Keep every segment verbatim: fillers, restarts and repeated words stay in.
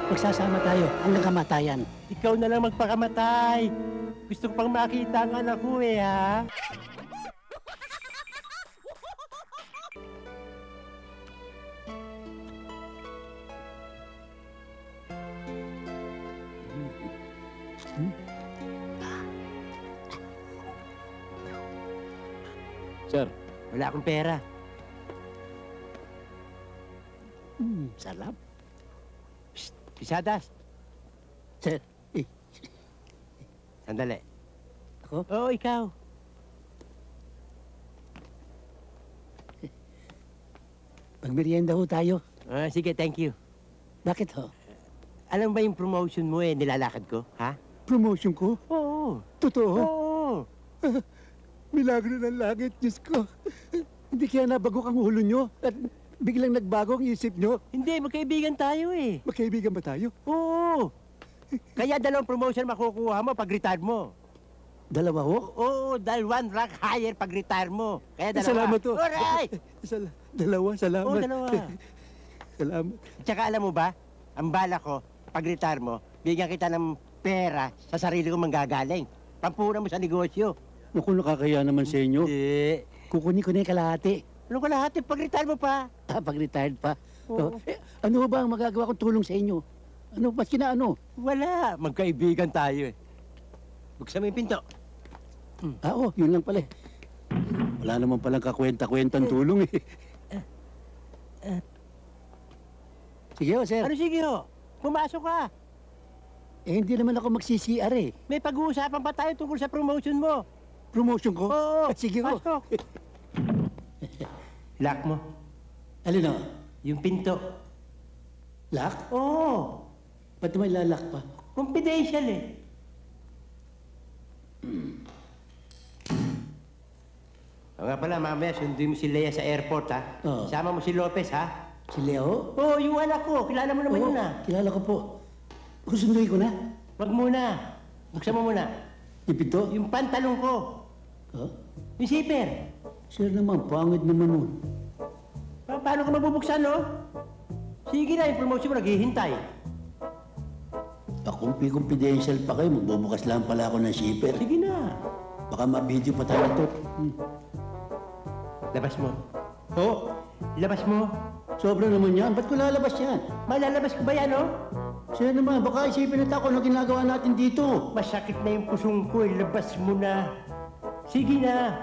Magsasama tayo hanggang kamatayan. Ikaw na lang magpakamatay. Gusto ko pang makita ang anak ko eh, ha? Sir. Wala akong pera. Hmm, sarap. Psst, Pisadas. Sir, eh, Sandali. Ako? Oo, ikaw. magmerienda ho tayo. Ah, sige, thank you. Bakit ho? Alam ba yung promotion mo eh, nilalakad ko, ha? Promotion ko? Oo. Totoo? Oo. Milagro ng langit, Diyos ko. Hindi kaya nabagok ang ulo nyo at biglang nagbago ang isip nyo. Hindi, magkaibigan tayo eh. Magkaibigan ba tayo? Oo. Kaya dalawang promotion makukuha mo pag retire mo. Dalawa ho? Oo, dahil one rank higher pag retire mo. Kaya dalawa. Salamat ho. Alright! Sal- dalawa, salamat. Oo, dalawa. Salamat. Tsaka alam mo ba, ang bala ko, pag retire mo, bigyan kita ng pera sa sarili ko manggagaling. Pampura mo sa negosyo. Naku, nakakaya naman sa inyo. Hindi. Kukunin ko na yung kalahati. Ano ka lahat? Pag retire mo pa. Ah, pag retired pa. Oo. Oh, eh, ano ba ang magagawa kong tulong sa inyo? Ano, maski na ano? Wala. Magkaibigan tayo eh. Buksan mo yung pinto. Ah, oh, yun lang pala. eh. Wala naman palang kakwenta-kwentang tulong eh. Sige ho, sir. Ano sige ho? Pumasok ka. Eh, hindi naman ako magsi-C R eh. May pag-uusapan pa tayo tungkol sa promotion mo. Promotion ko? Oo. Ah, sige ho. Pasok. Lock mo. Alin o? Yung pinto. Lock? Oo. Ba't may lalak pa? Confidential eh. O nga pala, mamaya sundin mo si Lea sa airport, ha? Oo. Sama mo si Lopez, ha? Si Leo? Oo, yung anak ko. Kilala mo naman Oo, yun, ha? kilala ko po. Kusunduin ko na. Wag muna. Buksan mo muna. Yung pinto? Yung pantalong ko. Ha? Yung zipper. Sir naman, pangit naman nun. Pa paano ka mabubuksan, no? Sige na, yung promotion mo naghihintay. Akong confidential pa kayo, magbubukas lang pala ako ng shipper. Sige na. Baka ma-video pa tayo ito. Hmm. Labas mo. Oo, labas mo. Sobra naman yan. Ba't ko lalabas yan? Malalabas ko ba yan, no? Sir naman, baka isipin na ako na ginagawa natin dito. Masakit na yung pusong ko, ilabas mo na. Sige na.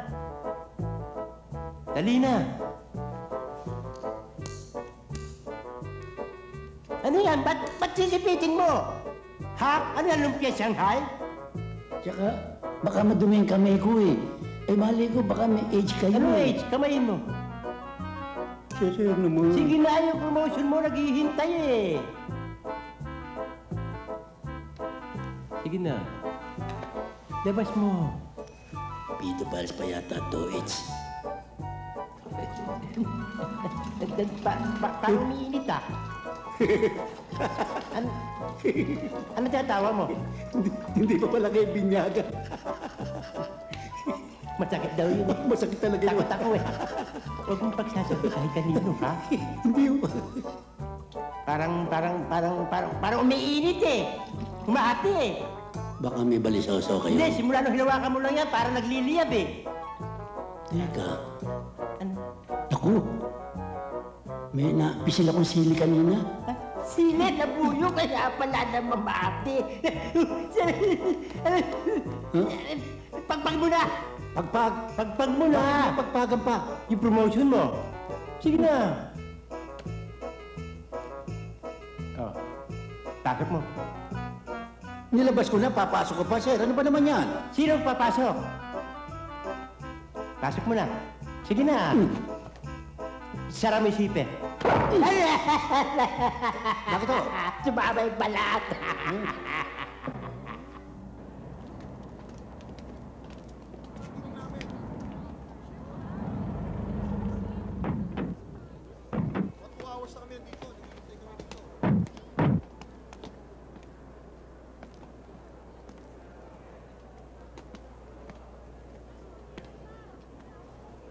Dali na. Ano yan? Ba't, ba't sisipitin mo? Ha? Ano yan, lumpia Shanghai? Tsaka, baka madumi yung kamay ko eh. Eh, mali ko, baka may age kayo Ano eh. age? Kamayin mo. Sir, sir naman. Sige na, yung promotion mo naghihintay eh. Sige na. Labas mo. Pito Pals pa yata to, age. Pa, pa, parang umiinit ah. Ano, ano tinatawa mo? hindi, hindi pa pala kayo binyaga. Masakit daw yun eh. Masakit talaga yun. Takot ako eh. Huwag mong pagsasabi kahit kanino, ha? Hindi yun. Parang, parang, parang, parang, parang umiinit eh. Humahati eh. Baka may balisaw-saw kayo. Hindi, simula nung hinawakan mo lang yan, parang nagliliyab eh. Teka, Ano? naku. May napisil akong sili kanina. Ha? Sila na buyo, kaya pala na mamati. Huh? Pagpag mo na! Pagpag! Pagpag mo na! Pagpagan pa! Yung promotion mo. Sige na. Oh. Pasok mo. Nilabas ko na, papasok ko pa, sir. Ano ba naman yan? Sino ang papasok? Pasok mo na. Sige na. Hmm. Sara mo yung sipe. Bakit to? Sumama yung balat.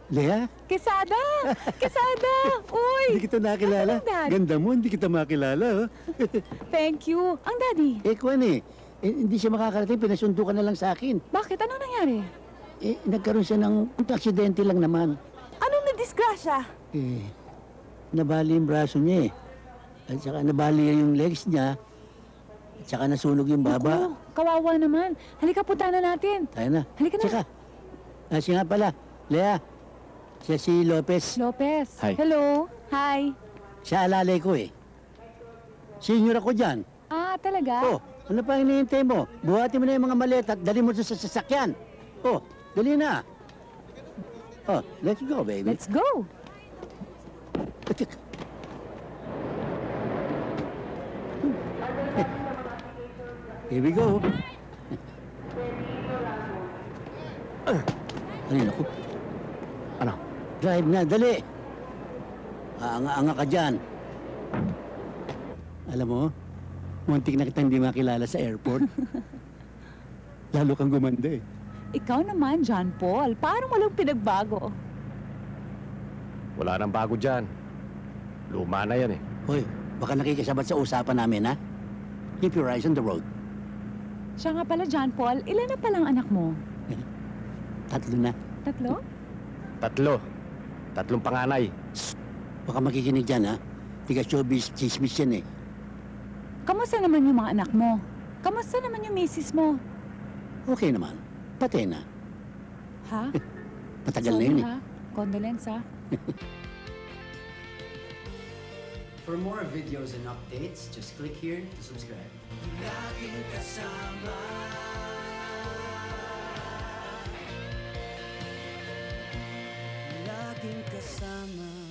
Lea, Quesada! Quesada! hindi Uy! kita nakilala. Ano, Dad? Ganda mo, hindi kita makilala. Oh. Thank you. Ang daddy. Eh, Kwan eh. eh, hindi siya makakarating, pinasundo ka na lang sa akin. Bakit? Ano nangyari? Eh, nagkaroon siya ng aksidente lang naman. Anong nadisgrasya? Eh, nabali yung braso niya eh. At saka nabali yung legs niya. At saka nasunog yung baba. Naku, kawawa naman. Halika, punta na natin. Tayo na. Halika na. Tsaka, ah, siya nga pala, Lea, siya si Lopez. Lopez. Hi. Hello. Hi. Siya alalay ko eh. Senior ako dyan. Ah, talaga? Oh, ano pa hinihintay mo? Buhatin mo na yung mga maleta at dali mo sa sa sasakyan. Oh, dali na. Oh, let's go, baby. Let's go. Here we go. Ay, naku. Ano? Drive na, dali. Aanga-anga ka dyan. Alam mo, muntik na kita hindi makilala sa airport. Lalo kang gumanda eh. Ikaw naman, John Paul. Parang walang pinagbago. Wala nang bago dyan. Luma na yan eh. Hoy, baka nakikisabat sa usapan namin, ha? Keep your eyes on the road. Siya nga pala, John Paul. Ilan na palang anak mo? Tatlo na. Tatlo? Tatlo. Tatlong panganay. Baka makikinig dyan, ha? Tiga showbiz, chismis yan eh. Kamusta naman yung mga anak mo? Kamusta naman yung misis mo? Okay naman. Patay na. Ha? Matagal na Sorry, yun eh. ha? Condolence, ha? For more videos and updates, just click here to subscribe. Laging kasama. Laging kasama.